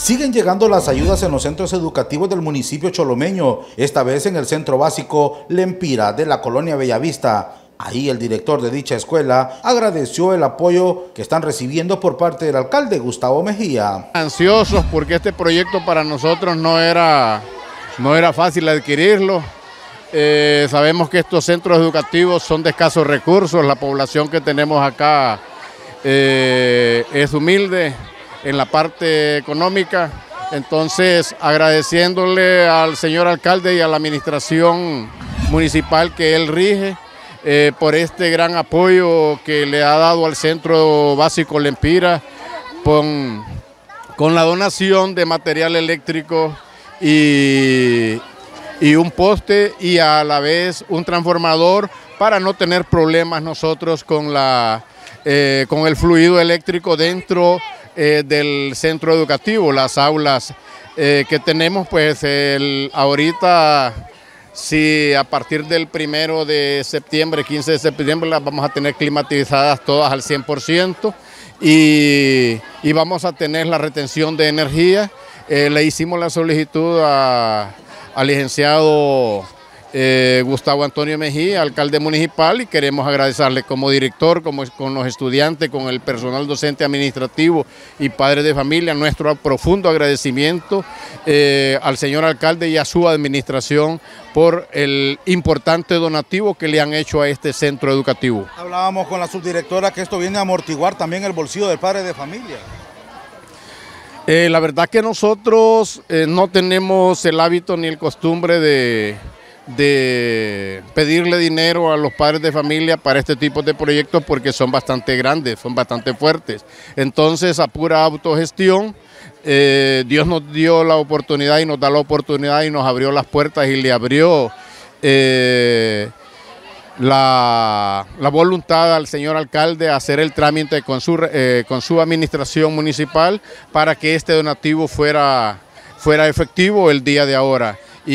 Siguen llegando las ayudas en los centros educativos del municipio cholomeño, esta vez en el centro básico Lempira de la colonia Bellavista. Ahí el director de dicha escuela agradeció el apoyo que están recibiendo por parte del alcalde Gustavo Mejía. Ansiosos porque este proyecto para nosotros no era fácil adquirirlo. Sabemos que estos centros educativos son de escasos recursos, la población que tenemos acá es humilde en la parte económica, entonces agradeciéndole al señor alcalde y a la administración municipal que él rige por este gran apoyo que le ha dado al centro básico Lempira con la donación de material eléctrico y un poste y a la vez un transformador para no tener problemas nosotros con el fluido eléctrico dentro del centro educativo. Las aulas que tenemos, pues ahorita, si a partir del 1 de septiembre, 15 de septiembre, las vamos a tener climatizadas todas al 100% y vamos a tener la retención de energía. Le hicimos la solicitud al licenciado Gustavo Antonio Mejía, alcalde municipal, y queremos agradecerle como director, con los estudiantes, con el personal docente administrativo y padres de familia, nuestro profundo agradecimiento al señor alcalde y a su administración por el importante donativo que le han hecho a este centro educativo. Hablábamos con la subdirectora que esto viene a amortiguar también el bolsillo del padre de familia. La verdad que nosotros no tenemos el hábito ni el costumbre de pedirle dinero a los padres de familia para este tipo de proyectos porque son bastante grandes, son bastante fuertes. Entonces, a pura autogestión, Dios nos dio la oportunidad y nos da la oportunidad y nos abrió las puertas y le abrió la voluntad al señor alcalde a hacer el trámite con su administración municipal para que este donativo fuera efectivo el día de ahora.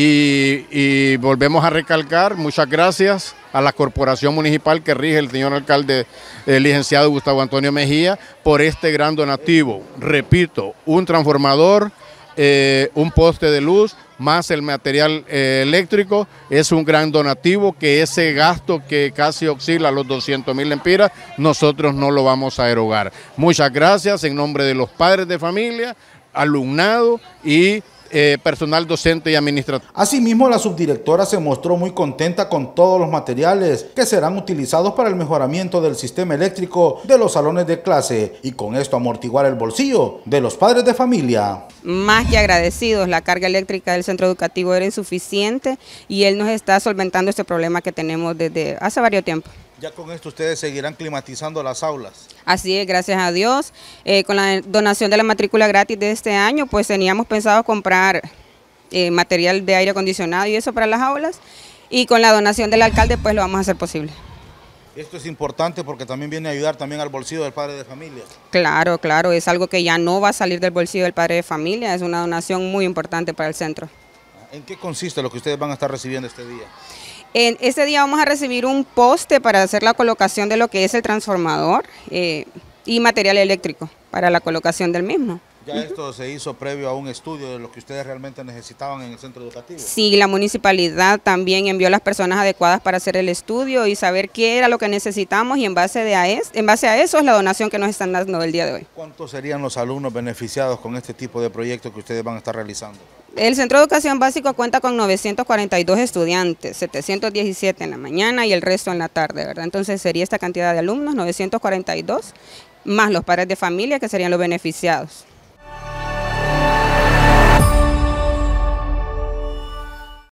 Y volvemos a recalcar, muchas gracias a la corporación municipal que rige el señor alcalde, el licenciado Gustavo Antonio Mejía, por este gran donativo. Repito, un transformador, un poste de luz, más el material eléctrico, es un gran donativo que ese gasto que casi oscila los 200.000 lempiras, nosotros no lo vamos a erogar. Muchas gracias en nombre de los padres de familia, alumnado y personal docente y administrativo. Asimismo, la subdirectora se mostró muy contenta con todos los materiales que serán utilizados para el mejoramiento del sistema eléctrico de los salones de clase y con esto amortiguar el bolsillo de los padres de familia. Más que agradecidos, la carga eléctrica del centro educativo era insuficiente y él nos está solventando este problema que tenemos desde hace varios tiempos. Ya con esto ustedes seguirán climatizando las aulas. Así es, gracias a Dios. Con la donación de la matrícula gratis de este año, pues teníamos pensado comprar material de aire acondicionado y eso para las aulas. Y con la donación del alcalde, pues lo vamos a hacer posible. Esto es importante porque también viene a ayudar también al bolsillo del padre de familia. Claro, claro, es algo que ya no va a salir del bolsillo del padre de familia, es una donación muy importante para el centro. ¿En qué consiste lo que ustedes van a estar recibiendo este día? En este día vamos a recibir un poste para hacer la colocación de lo que es el transformador y material eléctrico para la colocación del mismo. ¿Ya esto se hizo previo a un estudio de lo que ustedes realmente necesitaban en el centro educativo? Sí, la municipalidad también envió a las personas adecuadas para hacer el estudio y saber qué era lo que necesitamos y en base a eso es la donación que nos están dando el día de hoy. ¿Cuántos serían los alumnos beneficiados con este tipo de proyectos que ustedes van a estar realizando? El Centro de Educación Básico cuenta con 942 estudiantes, 717 en la mañana y el resto en la tarde, ¿verdad? Entonces sería esta cantidad de alumnos, 942, más los padres de familia que serían los beneficiados.